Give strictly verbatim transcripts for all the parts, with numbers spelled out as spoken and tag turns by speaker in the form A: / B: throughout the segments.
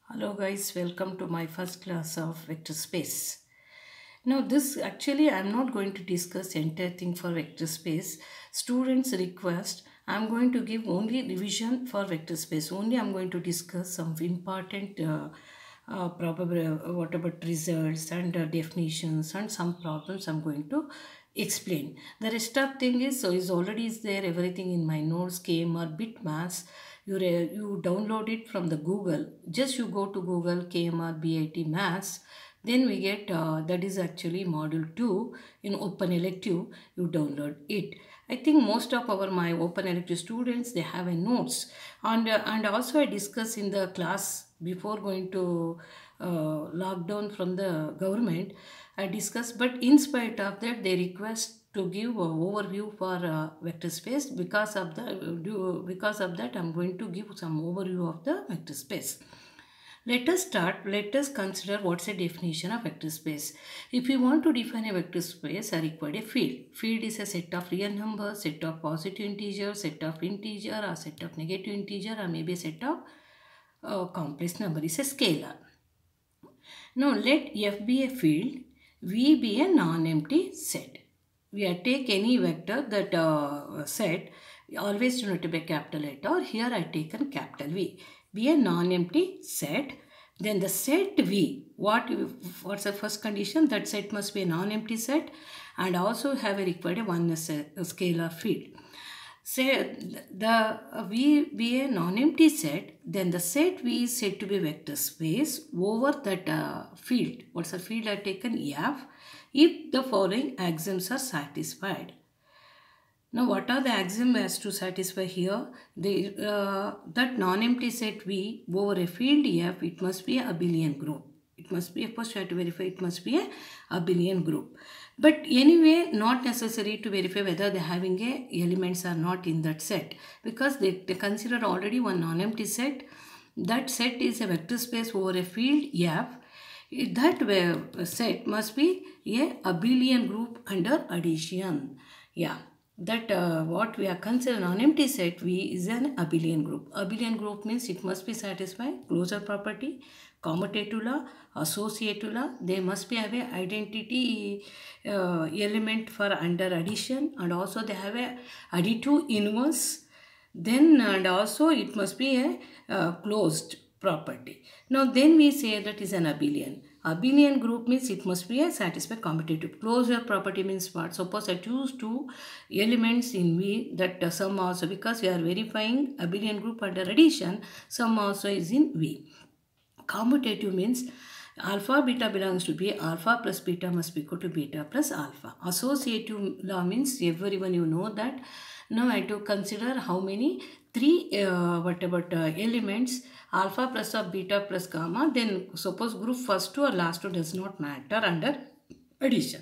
A: Hello guys, welcome to my first class of vector space. Now this actually I am not going to discuss entire thing for vector space. Students request I am going to give only revision for vector space. Only I am going to discuss some important uh, uh, probably uh, what about results and uh, definitions and some problems I am going to explain. The rest of thing is so is already is there everything in my notes, K M R, BitMass. You, re, you download it from the Google. Just you go to Google K M R B I T Maths. Then we get uh, that is actually module two in open elective. You download it. I think most of our my open elective students they have a notes and uh, and also I discuss in the class before going to uh, lockdown from the government. I discuss, but in spite of that, they request to give an overview for uh, vector space. Because of the do because of that, I'm going to give some overview of the vector space. Let us start. Let us consider what's a definition of vector space. If we want to define a vector space, I require a field. Field is a set of real numbers, set of positive integer, set of integer, or set of negative integer, or maybe a set of uh, complex number. Is a scalar. Now let F be a field, V be a non-empty set. We are take any vector that uh, set, always denoted to be capital letter. Here I taken capital V. Be a non-empty set. Then the set V, what what's the first condition? That set must be a non-empty set and also have a required one a scalar field. Say the V be a non-empty set, then the set V is said to be vector space over that uh, field. What's the field I taken? F. If the following axioms are satisfied. Now what are the axioms as to satisfy here? The, uh, that non-empty set V over a field F, it must be a abelian group. It must be, of course you have to verify it must be a abelian group. But anyway, not necessary to verify whether they having a elements are not in that set. Because they, they consider already one non-empty set. That set is a vector space over a field F. That set must be a abelian group under addition. Yeah. That uh, what we are considering non-empty set V is an abelian group. Abelian group means it must be satisfied closure property, commutative law, associative law. They must be have a identity uh, element for under addition and also they have a additive inverse. Then and also it must be a uh, closed property. Now then we say that is an abelian. Abelian group means it must be a satisfied commutative. Closure property means what? Suppose I choose two elements in V that uh, sum also, because we are verifying abelian group under addition, sum also is in V. Commutative means alpha beta belongs to B, alpha plus beta must be equal to beta plus alpha. Associative law means everyone you know that. Now I have to consider how many three uh, what about uh, elements alpha plus of beta plus gamma. Then suppose group first two or last two does not matter under addition.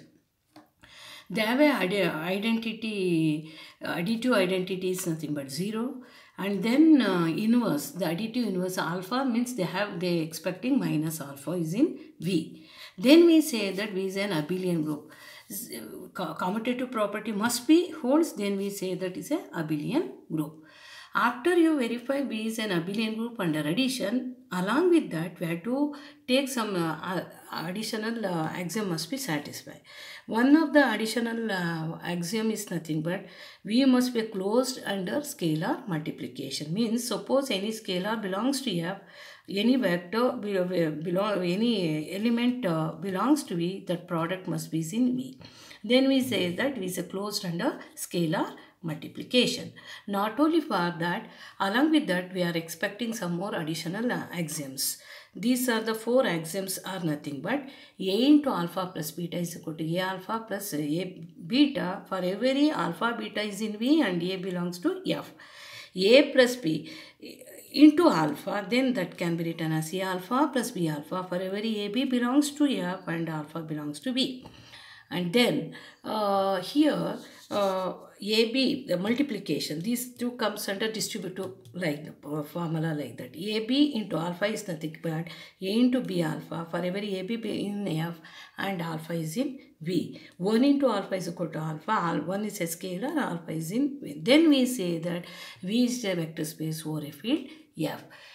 A: They have a identity, additive identity is nothing but zero. And then uh, inverse, the additive inverse alpha means they have, they expecting minus alpha is in V. Then we say that V is an abelian group. Commutative property must be holds, then we say that is a abelian group. After you verify V is an abelian group under addition, along with that we have to take some uh, additional uh, axiom must be satisfied. One of the additional uh, axiom is nothing but V must be closed under scalar multiplication. Means suppose any scalar belongs to F, any vector belong, any element uh, belongs to V, that product must be in V. Then we say that V is closed under scalar multiplication. Not only for that, along with that we are expecting some more additional uh, axioms. These are the four axioms are nothing but A into alpha plus beta is equal to A alpha plus A beta for every alpha beta is in V and A belongs to F. A plus B into alpha, then that can be written as A alpha plus B alpha for every A B belongs to F and alpha belongs to B. And then uh, here uh, A B, the multiplication, these two comes under distributive like the uh, formula like that. A B into alpha is nothing but A into B alpha for every A B in F and alpha is in V. one into alpha is equal to alpha, one is a scalar, alpha is in V. Then we say that V is a vector space over a field F.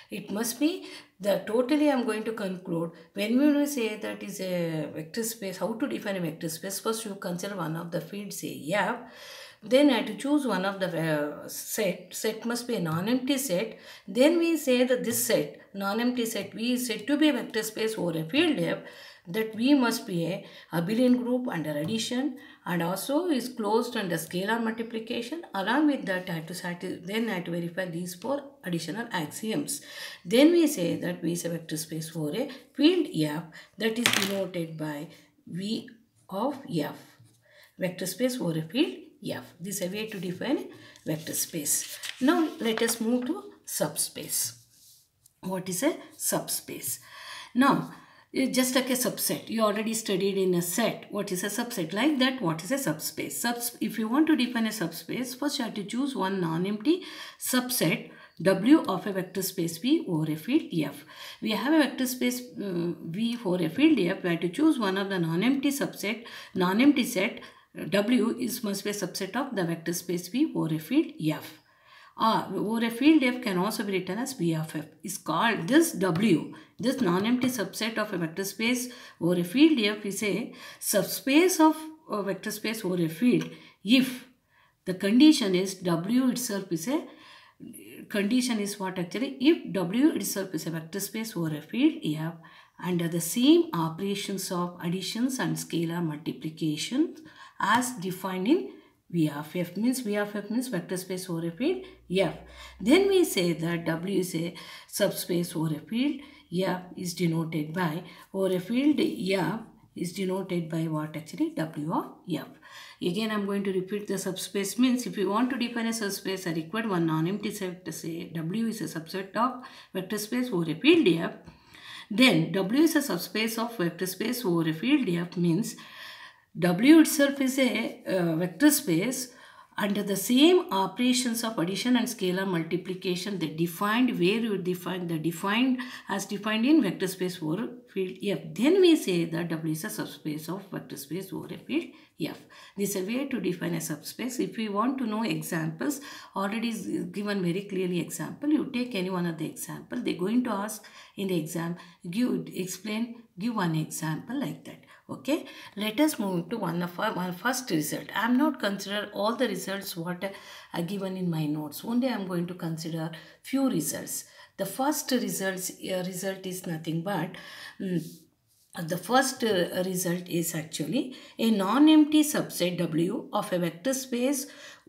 A: It must be the totally. I'm going to conclude, when we will say that is a vector space, how to define a vector space? First you consider one of the fields, say F. Then I have to choose one of the uh, set. Set must be a non-empty set. Then we say that this set, non-empty set V, is said to be a vector space over a field F. That V must be a abelian group under addition and also is closed under scalar multiplication. Along with that, I have to satisfy, then I have to verify these four additional axioms. Then we say that V is a vector space for a field F that is denoted by V of F. Vector space for a field F. This is a way to define vector space. Now let us move to subspace. What is a subspace? Now, just like a subset, you already studied in a set what is a subset. Like that, what is a subspace? Subs if you want to define a subspace, first you have to choose one non-empty subset W of a vector space V over a field F. We have a vector space uh, V for a field F. We have to choose one of the non-empty subset, non-empty set. W is must be a subset of the vector space V over a field F. Ah, over a field F can also be written as V of F. Is called this W, this non-empty subset of a vector space over a field F is a subspace of a vector space over a field if the condition is W itself is a condition is what actually if W itself is a vector space over a field F under the same operations of additions and scalar multiplication as defined in V of F, means V of F means vector space over a field F. Then we say that W is a subspace over a field F is denoted by, over a field F is denoted by what actually? W of F. Again I am going to repeat the subspace means if you want to define a subspace, I require one non-empty set to say W is a subset of vector space over a field F. Then W is a subspace of vector space over a field F means W itself is a uh, vector space under the same operations of addition and scalar multiplication that defined where you define the defined as defined in vector space over field F. Then we say that W is a subspace of vector space over a field F. This is a way to define a subspace. If we want to know examples, already is given very clearly example. You take any one of the example. They are going to ask in the exam, give explain, give one example like that. Okay, let us move to one of our one first result. I am not consider all the results what are given in my notes. Only I am going to consider few results. The first results uh, result is nothing but um, the first uh, result is actually a non-empty subset W of a vector space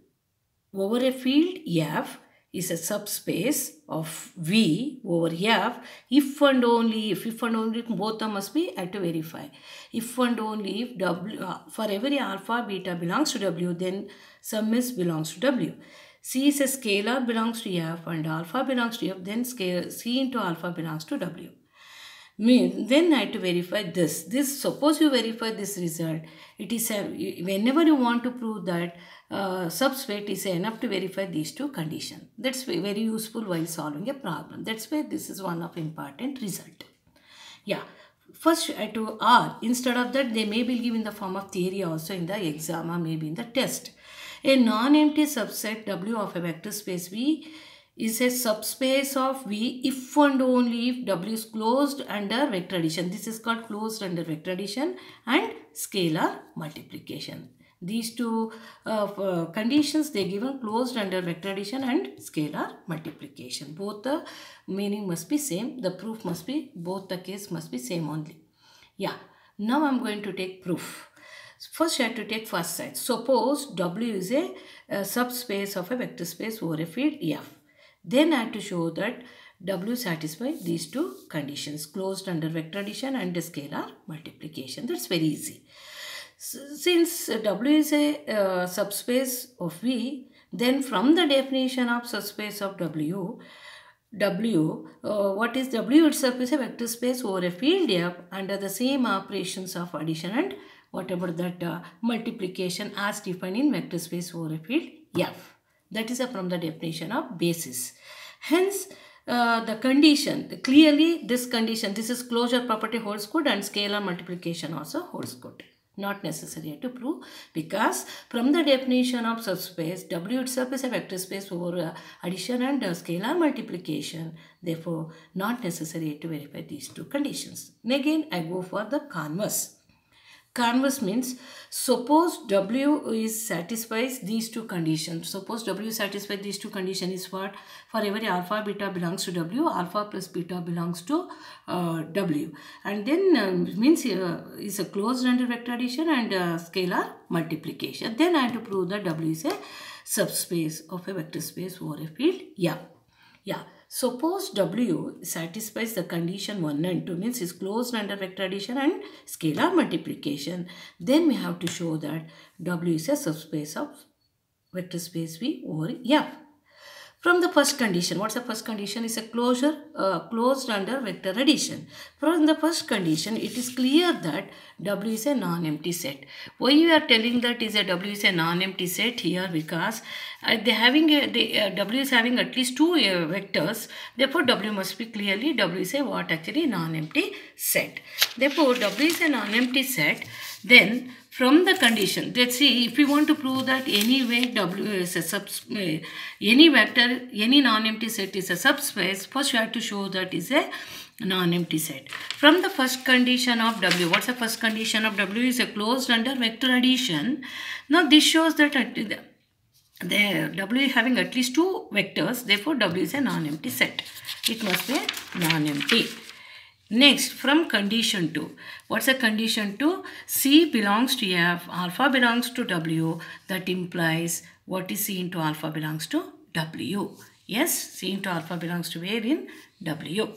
A: over a field F is a subspace of V over F if and only if, if and only both them must be at to verify. If and only if W, uh, for every alpha beta belongs to W, then sum is belongs to W. C is a scalar belongs to F and alpha belongs to F, then scale C into alpha belongs to W. Mean, then I have to verify this. This suppose you verify this result, it is a, whenever you want to prove that uh, subspace is enough to verify these two conditions. That's very useful while solving a problem. That's why this is one of important result. Yeah. First I have to R. Instead of that, they may be given in the form of theory also in the exam or maybe in the test. A non-empty subset W of a vector space V is a subspace of V if and only if W is closed under vector addition. This is called closed under vector addition and scalar multiplication. These two uh, uh, conditions they given closed under vector addition and scalar multiplication. Both the meaning must be same. The proof must be, both the case must be same only. Yeah. Now I am going to take proof. First I have to take first side. Suppose W is a, a subspace of a vector space over a field F. Then I have to show that W satisfies these two conditions, closed under vector addition and scalar multiplication. That's very easy. Since W is a uh, subspace of V, then from the definition of subspace of W, W, uh, what is W itself is a vector space over a field F under the same operations of addition and whatever that uh, multiplication as defined in vector space over a field F. That is uh, from the definition of basis. Hence, uh, the condition, clearly this condition, this is closure property holds good and scalar multiplication also holds good. Not necessary to prove, because from the definition of subspace, W itself is a vector space over uh, addition and uh, scalar multiplication. Therefore, not necessary to verify these two conditions. And again, I go for the converse. Converse means, suppose W is satisfies these two conditions. Suppose W satisfies these two conditions is what? For every alpha beta belongs to W, alpha plus beta belongs to uh, W. And then uh, means uh, is a closed under vector addition and uh, scalar multiplication. Then I have to prove that W is a subspace of a vector space over a field. Yeah. Yeah. Suppose W satisfies the condition one and two, means is closed under vector addition and scalar multiplication. Then we have to show that W is a subspace of vector space V over F. From the first condition, what's the first condition? Is a closure uh, closed under vector addition. From the first condition, it is clear that W is a non-empty set. Why you are telling that is a W is a non-empty set here? Because uh, they having a they, uh, W is having at least two uh, vectors. Therefore, W must be clearly W is a what actually non-empty set. Therefore, W is a non-empty set. Then from the condition, let's see, if we want to prove that any way W is a subspace, any vector, any non-empty set is a subspace, first we have to show that is a non-empty set. From the first condition of W, what's the first condition of W? Is a closed under vector addition. Now this shows that the, the W is having at least two vectors, therefore W is a non-empty set. It must be a non-empty. Next, from condition two. What's the condition two? C belongs to F, alpha belongs to W. That implies what is C into alpha belongs to W. Yes, C into alpha belongs to where? In W.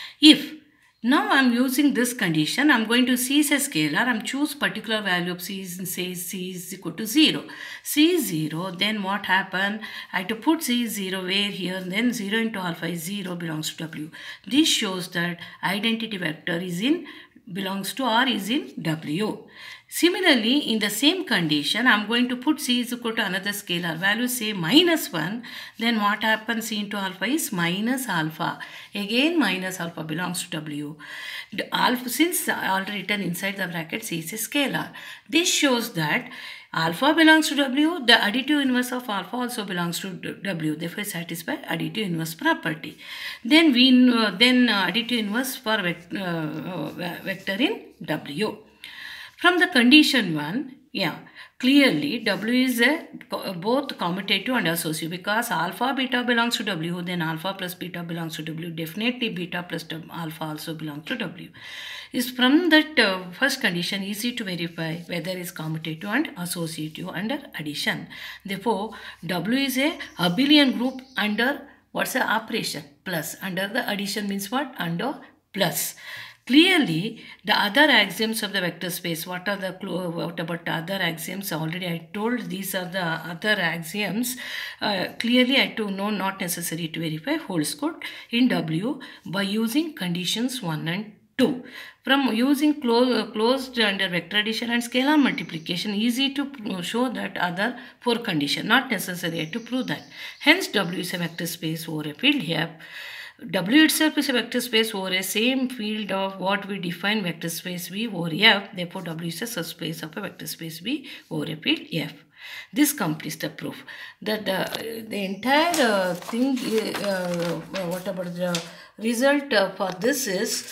A: If now I am using this condition, I am going to C is a scalar, I am choose particular value of C and say C is equal to zero. C is zero, then what happen? I have to put C is zero where here, then zero into alpha is zero belongs to W. This shows that identity vector is in belongs to or is in W. Similarly, in the same condition, I am going to put C is equal to another scalar value, say minus one. Then what happens? C into alpha is minus alpha. Again, minus alpha belongs to W. The alpha, since already written inside the bracket, C is a scalar. This shows that alpha belongs to W. The additive inverse of alpha also belongs to W. Therefore, satisfy additive inverse property. Then we uh, then uh, additive inverse for vec uh, vector in W. From the condition one, yeah, clearly W is a, both commutative and associative, because alpha beta belongs to W, then alpha plus beta belongs to W. Definitely beta plus alpha also belongs to W. Is from that uh, first condition easy to verify whether is commutative and associative under addition. Therefore, W is a abelian group under what's the operation? Plus. Under the addition means what? Under plus. Clearly, the other axioms of the vector space, what are the, what about the other axioms? Already I told these are the other axioms. Uh, clearly, I to know not necessary to verify holds good in W by using conditions one and two. From using clo closed under vector addition and scalar multiplication, easy to show that other four condition, not necessary to prove that. Hence, W is a vector space over a field F. W itself is a vector space over a same field of what we define vector space V over F. Therefore, W is a subspace of a vector space V over a field F. This completes the proof. That the, the entire uh, thing, uh, what about the result uh, for this is,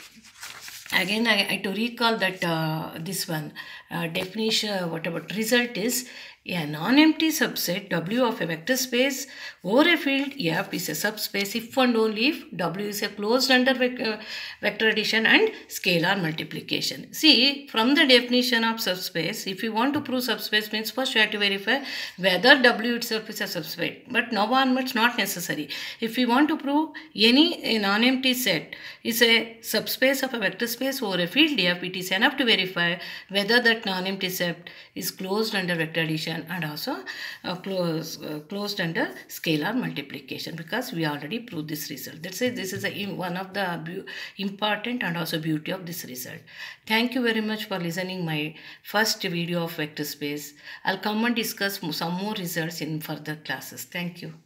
A: again I, I to recall that uh, this one uh, definition, what about result is, a non-empty subset W of a vector space over a field F is a subspace if and only if W is a closed under vector, vector addition and scalar multiplication. See, from the definition of subspace, if you want to prove subspace means first you have to verify whether W itself is a subspace. But now onwards not necessary. If you want to prove any non-empty set is a subspace of a vector space over a field F, it is enough to verify whether that non-empty set is closed under vector addition and also uh, close, uh, closed under scalar multiplication, because we already proved this result. That's it. This is a, one of the important and also beauty of this result. Thank you very much for listening my first video of vector space. I'll come and discuss some more results in further classes. Thank you.